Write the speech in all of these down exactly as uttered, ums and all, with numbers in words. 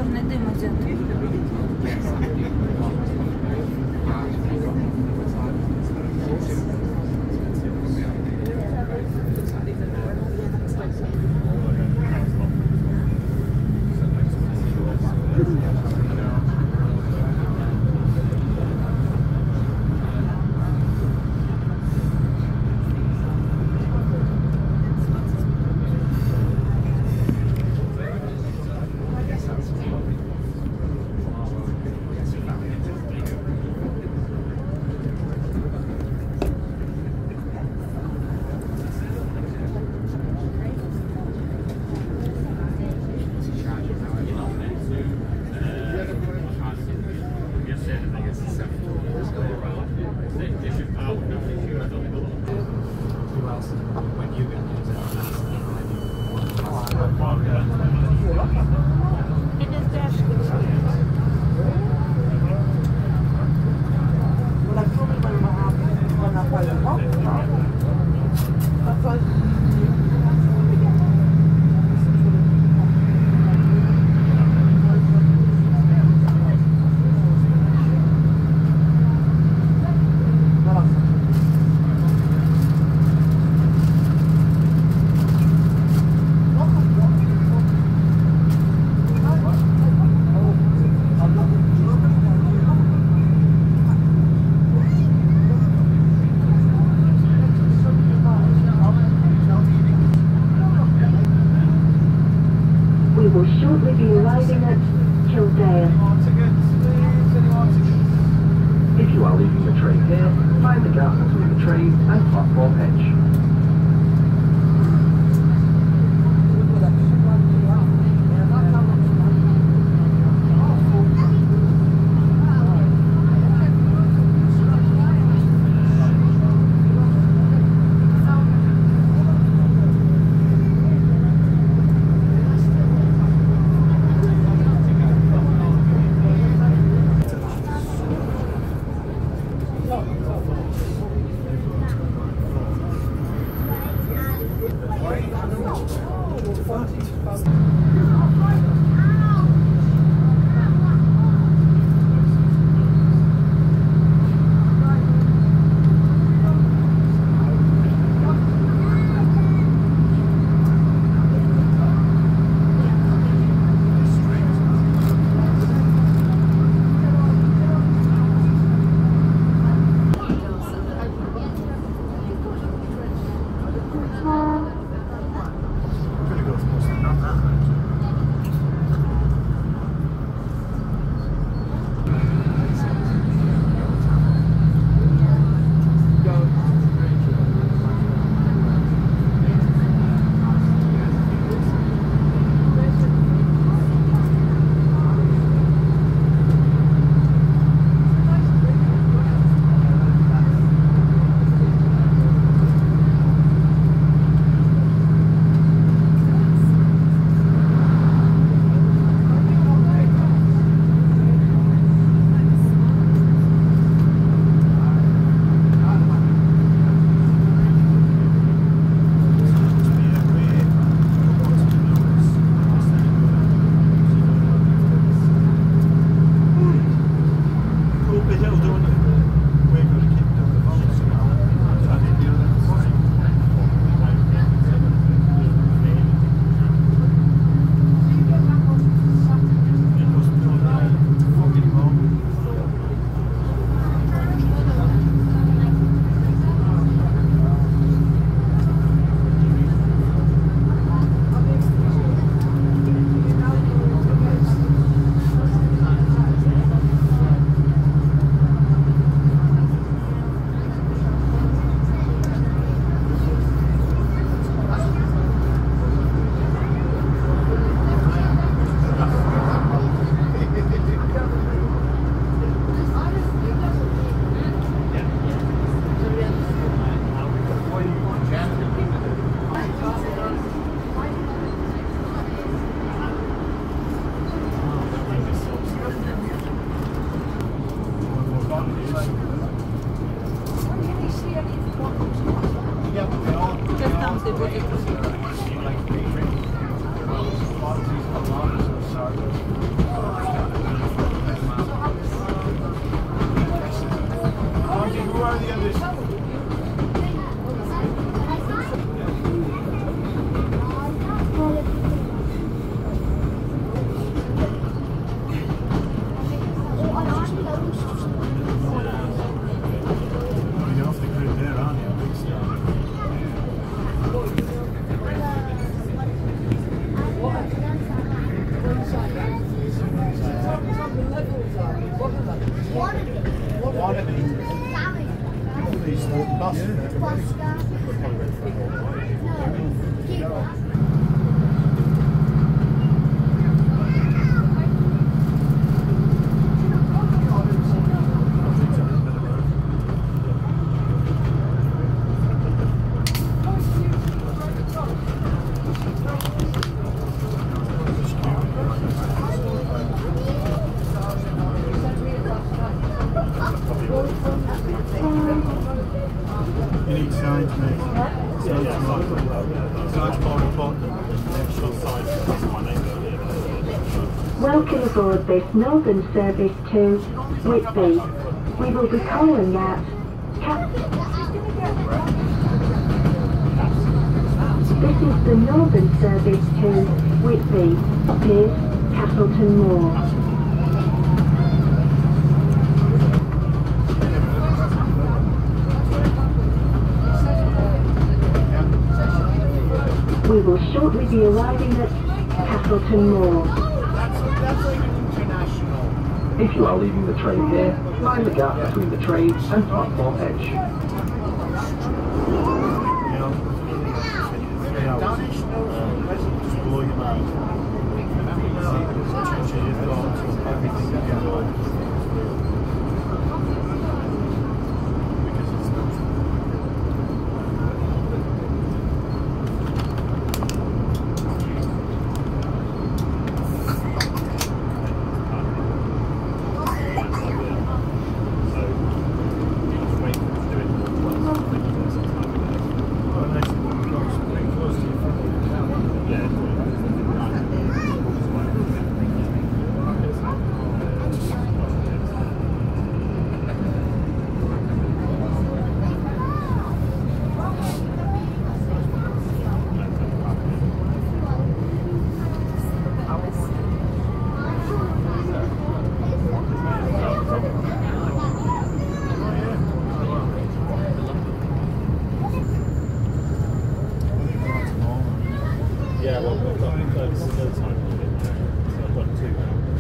Чорний дим идет. If you are leaving the train here, find the gap between the train and platform edge. You need signs, mate. Signs more important than actual signs. Welcome aboard this Northern service to Whitby. We will be calling at Cap. This is the Northern service to Whitby, Pierce, Castleton Moor. We will shortly be arriving at Castleton Moor. If you are leaving the train here, mind the gap between the train and platform edge. Yeah, well, we've got those, those time. So I've got two.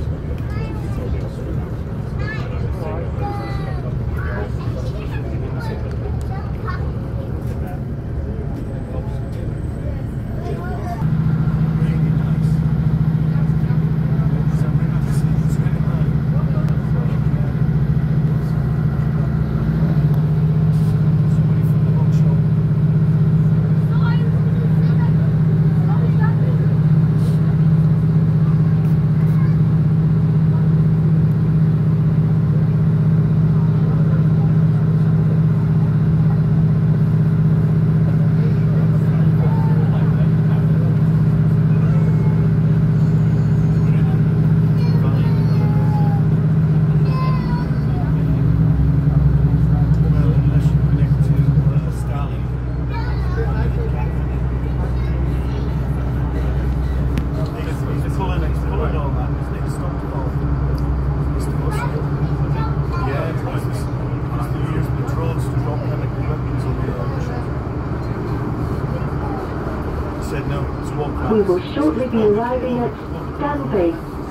We will shortly be arriving at Danby.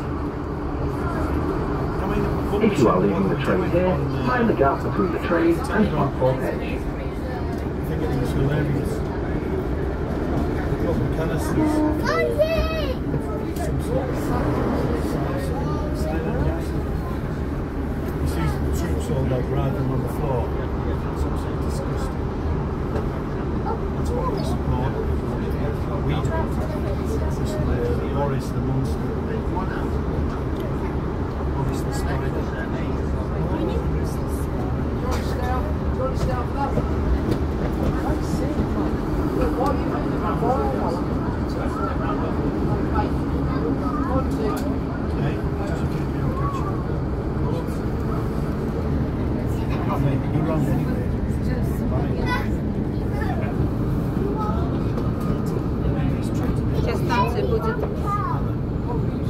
If you are leaving the train here, mind the gap between the train and platform edge. All like riding on the floor. It's absolutely disgusting. That's what we support. We do. This is the Boris the monster. Boris the spider. Hey, just keep me on catch. You're wrong anyway. Сейчас станция будет.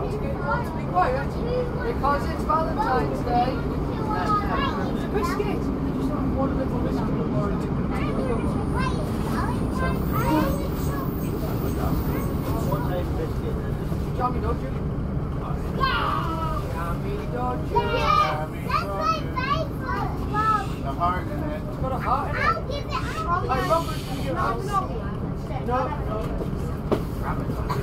to get you all to be quiet because it's Valentine's Day. It's a biscuit. Just like one little biscuit or a two Jammy, don't you? Jammy, don't you? The heart in it. It's got a heart in it. I'll give it. I Robert, can you give it? No, no. No.